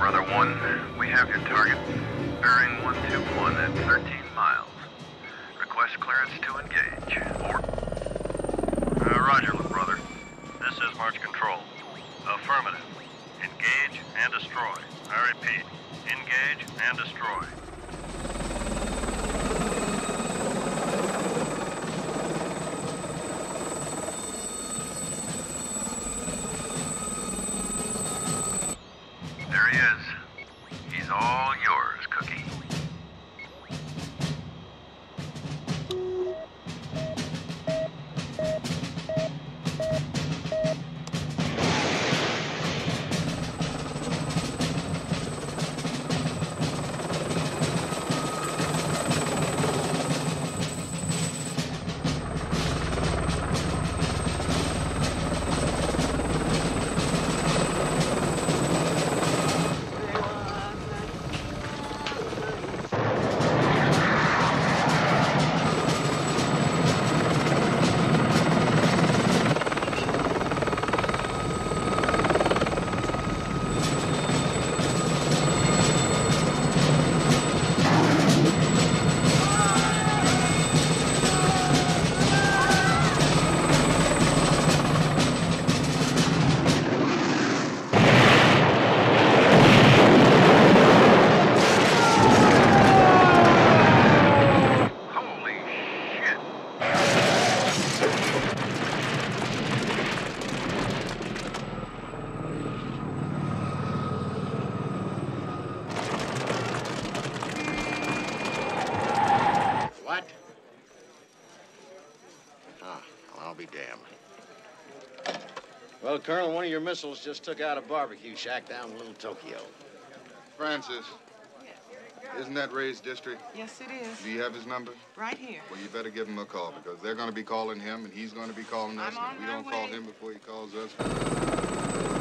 Brother 1. We have your target. Bearing 121 at 13 miles. Request clearance to engage. Over. Roger, little brother. This is March Control. Affirmative. Engage and destroy. I repeat, engage and destroy. There he is. He's all yours, Cookie. What? Oh, well, I'll be damned. Well, Colonel, one of your missiles just took out a barbecue shack down in Little Tokyo. Francis, isn't that Ray's district? Yes, it is. Do you have his number? Right here. Well, you better give him a call because they're going to be calling him and he's going to be calling us. I'm on And if we my don't call way. him before he calls us.